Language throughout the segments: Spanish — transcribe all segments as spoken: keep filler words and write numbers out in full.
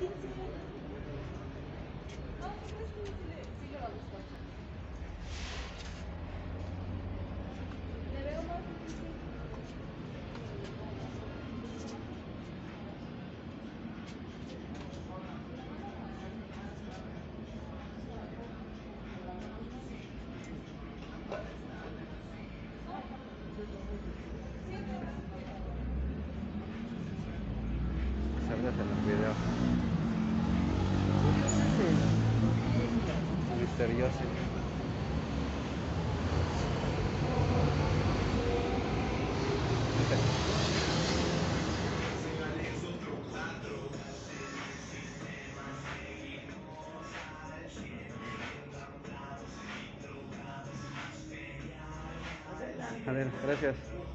quince. No, pues es que sí le, sí le va a gustar. Le veo más difícil. Salgas en el video. Misterioso. A ver, gracias.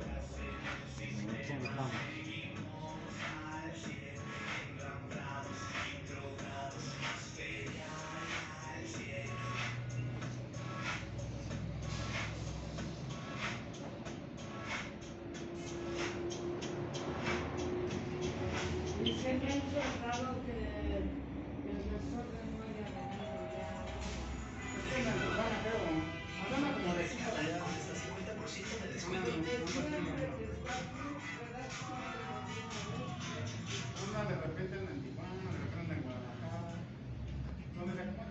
Y se me ha hecho raro que el desorden no haya venido ya. Es que me empezaba, creo. Mándame como de aquí para allá. Con hasta cincuenta por ciento de descuento. Es siempre que está aquí, ¿verdad? Siempre lo viene a ver. Una de repente en el Tijuana, de repente en Guadalajara. ¿Dónde se acomoda?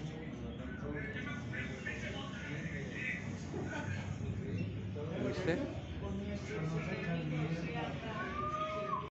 ¿Viste?